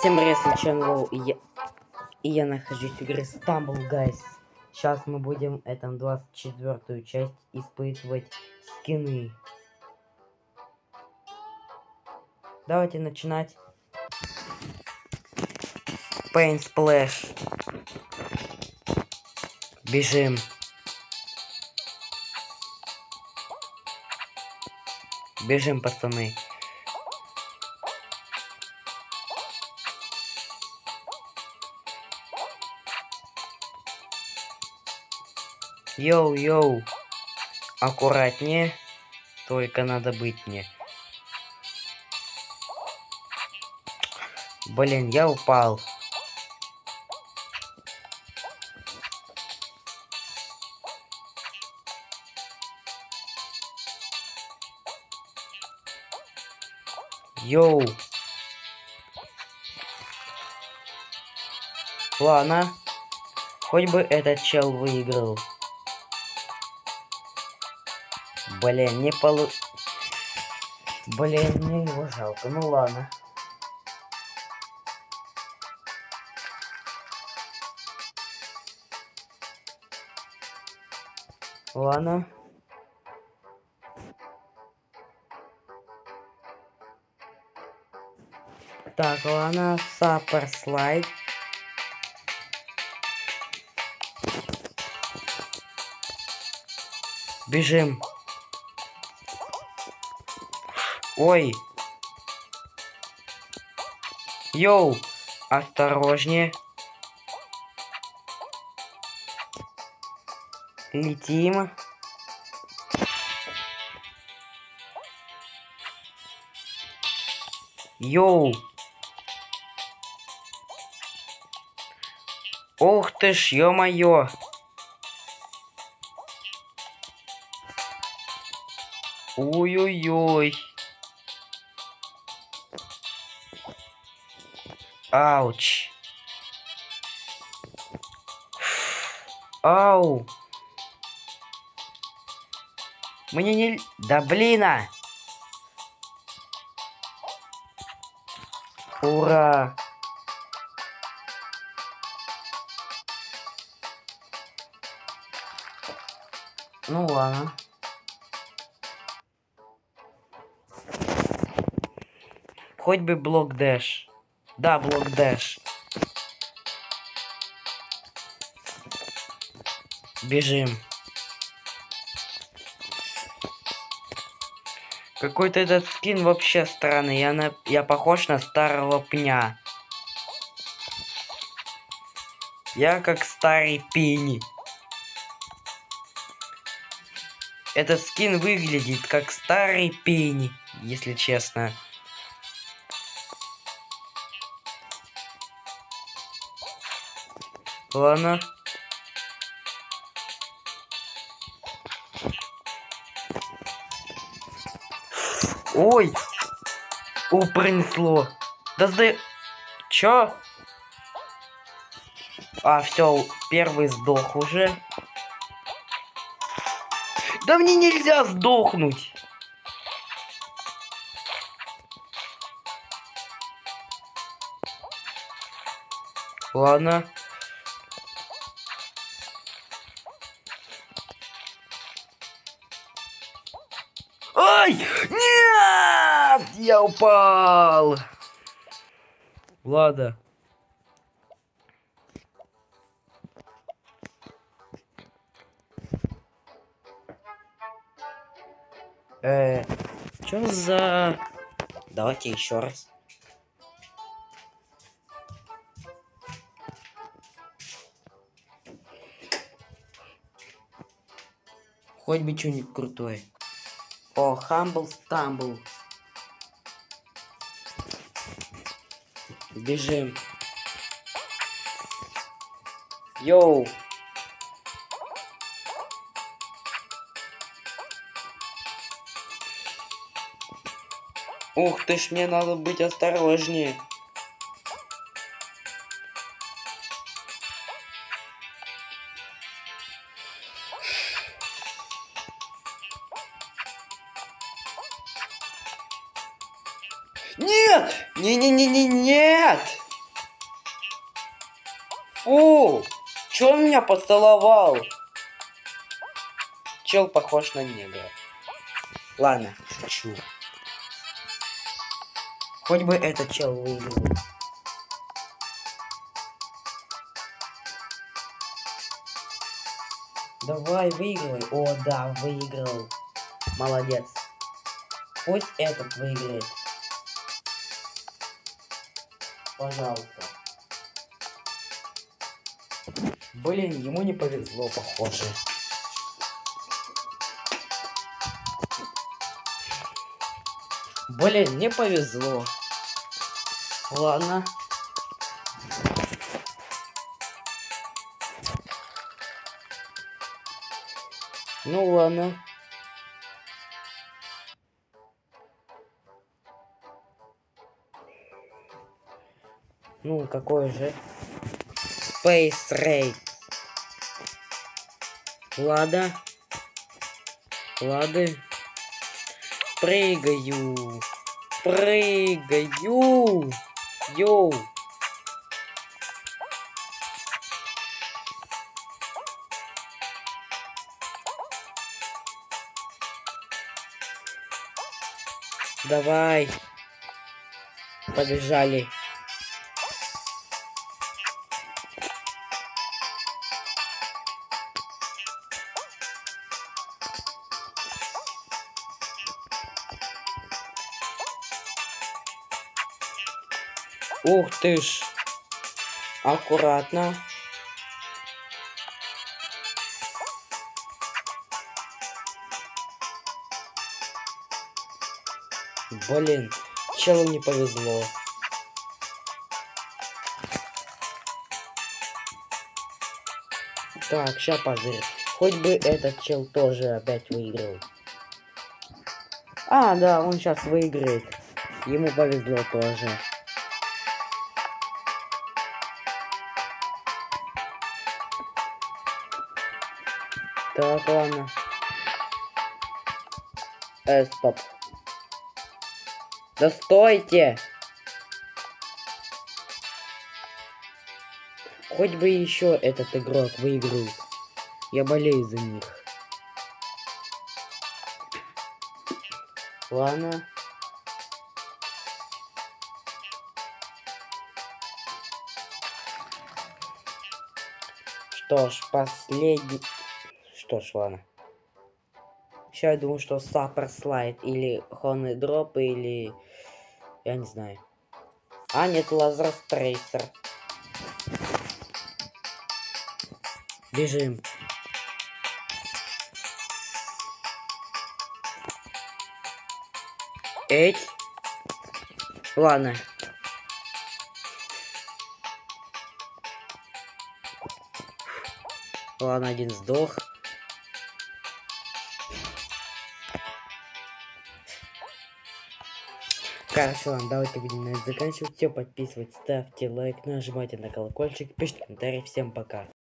Всем привет, Channel, и я нахожусь в игре Stumble Guys. Сейчас мы будем эту 24-ю часть испытывать скины. Давайте начинать. Paint Splash. Бежим. Бежим, пацаны. Йоу-йоу. Аккуратнее. Только надо быть мне. Блин, я упал. Йоу. Ладно. Хоть бы этот чел выиграл. Блин, не Блин, мне его жалко. Ну ладно. Ладно. Так, ладно. Саппер слайд. Бежим. Ой. Йоу. Осторожнее. Летим. Йоу. Ух ты ж, ё-моё. Ой-ой-ой. Ауч. Ау. Мне не... Да блин! Ура! Ну ладно. Хоть бы блок дэш. Да, блок дэш. Бежим. Какой-то этот скин вообще странный. Я похож на старого пня. Я как старый пень. Этот скин выглядит как старый пень, если честно. Ладно. Ой! Пронесло. Да Чё? А, все, первый сдох уже. Да мне нельзя сдохнуть. Ладно. Ай! Нет! Я упал! Ладно. Чё за... Давайте еще раз. Хоть бы что-нибудь крутое. О, Humble Stumble. Бежим. Йоу. Ух ты ж, мне надо быть осторожнее. Нет! Не-не-не-не-нет! Фу! Чё он меня поцеловал? Чел похож на негра. Ладно, шучу. Хоть бы этот чел выиграл. Давай, выигрывай. О, да, выиграл. Молодец. Пусть этот выиграет. Пожалуйста. Блин, ему не повезло, похоже. Блин, не повезло. Ладно. Ну ладно. Ну, какой же? Space Raid. Ладно. Ладно. Прыгаю. Прыгаю. Йоу. Давай. Побежали. Ух ты ж. Аккуратно. Блин, челу не повезло. Так, ща позырь. Хоть бы этот чел тоже опять выиграл. А, да, он сейчас выиграет. Ему повезло тоже. Так, ладно. Стоп. Да стойте! Хоть бы еще этот игрок выиграл. Я болею за них. Ладно. Что ж, последний... Что ж, ладно. Сейчас я думаю, что Саппер Слайд или Honey Drop или... Я не знаю. А, нет, Лазер Трейсер. Бежим. Эть. Ладно. Ладно, один сдох. Хорошо, ладно, давайте будем на это заканчивать. Все, подписывайтесь, ставьте лайк, нажимайте на колокольчик, пишите комментарии. Всем пока.